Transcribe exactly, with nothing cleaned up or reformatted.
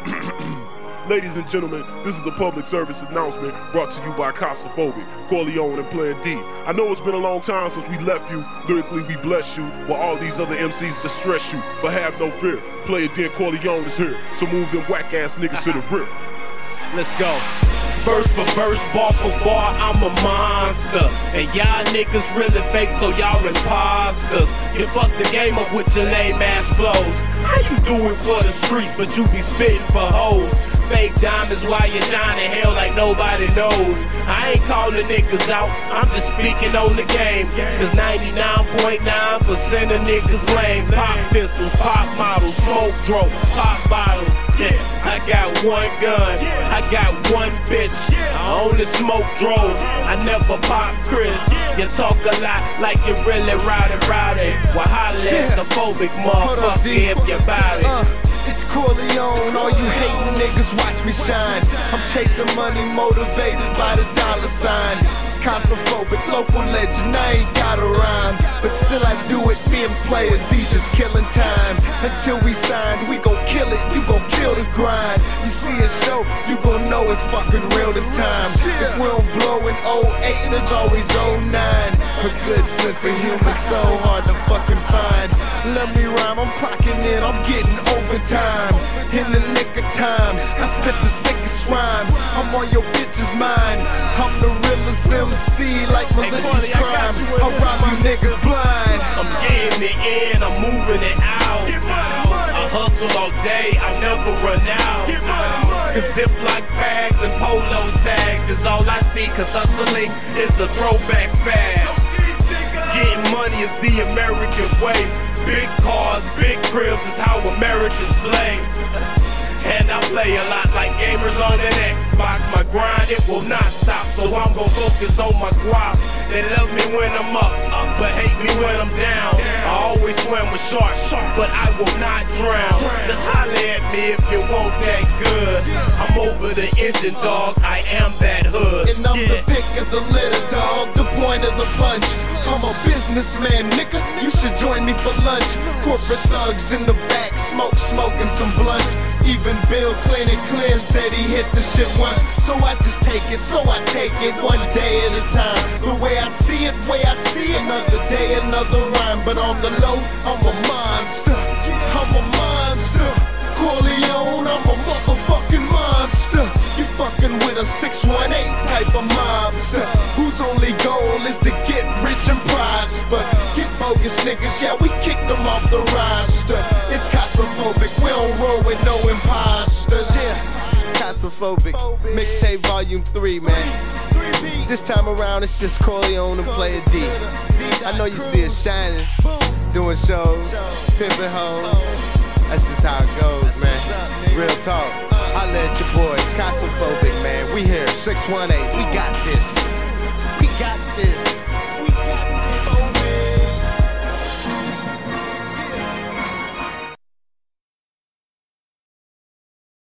Ladies and gentlemen, this is a public service announcement brought to you by Claustrophobic, Corleone, and Plan D. I know it's been a long time since we left you. Lyrically, we bless you, while all these other M Cs distress you. But have no fear, Player D and Corleone is here, so move them whack-ass niggas to the rear. Let's go. Verse for verse, bar for bar, I'm a monster. And y'all niggas really fake, so y'all imposters. You fuck the game up with your lame ass flows. How you do it for the streets, but you be spitting for hoes? Fake diamonds while you shining hell like nobody knows. I ain't calling niggas out, I'm just speaking on the game. Cause ninety-nine point nine percent of niggas lame. Pop pistols, pop models, smoke dope, pop bottles. Yeah, I got one gun, I got one bitch. I only smoke drove, I never pop Chris. You talk a lot like you really rowdy rowdy. Well, holla at the phobic motherfucker if you bout it. Uh, it's Corleone, all you hating niggas watch me shine. I'm chasing money motivated by the dollar sign. Claustrophobic, local legend, I ain't got a rhyme. But still I do it, me and Player D just killing time. Until we signed, we gon' kill it, you gon' kill the grind. You see a show, you gon' know it's fucking real this time. If we don't blow in oh eight, there's always oh nine. A good sense of humor, so hard to fucking find. Let me rhyme, I'm clocking in, I'm getting overtime. In the nick of time, I spit the sickest rhyme. I'm on your bitch's mind, I'm the realest M C like malicious crime. I rob you niggas blind. I'm getting it in, I'm moving it out. I hustle all day, I never run out. Cause Ziploc bags and polo tags is all I see, cause hustling is a throwback fad. Getting money is the American way. Big cars, big cribs is how Americans play. And I play a lot like gamers on an Xbox. My grind, it will not stop, so I'm gon' focus on my guap. They love me when I'm up, but hate me when I'm down. I always swim with sharks, but I will not drown. Just holler at me if you want that good. I'm over the engine, dog, I am that hood. And I'm the pick of the litter, dog, the point of the bunch. I'm a businessman, nigga, you should join me for lunch. Corporate thugs in the back, smoke, smoking some blunts. Even Bill Clinton Clean said he hit the shit once. So I just take it, so I take it one day at a time. The way I see it, way I see it, another day, another rhyme. But on the low, I'm a monster, I'm a monster. Corleone, I'm a motherfucking monster. You fucking with a six one eight type of mobster, whose only goal is to get rich and prosper. Get bogus niggas, yeah, we kick them off the roster. It's Claustrophobic, we don't roll with no imposters. Yeah, Claustrophobic, mixtape volume three, man. This time around, it's just Corleone and Player D. I know you see us shining, doing shows, pimping hoes. That's just how it goes, man. Real talk. Holla at your boys, Claustrophobic, man. We here, six one eight. We got this. We got this.